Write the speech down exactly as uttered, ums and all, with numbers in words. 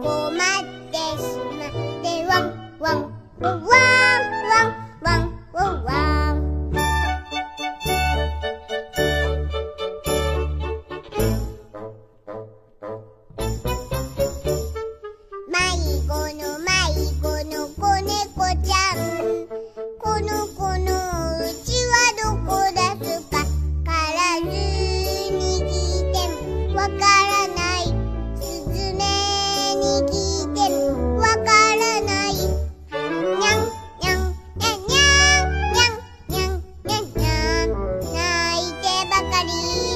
困ってしまってワンワンワンワンワンワンワン。迷子の迷子の子猫ちゃん、この子のうちはどこですか、からずに聞いてもわからない、すずめに聞いてもわからない、にゃんにゃんにゃんにゃんにゃんにゃんにゃんにゃん、泣いてばかり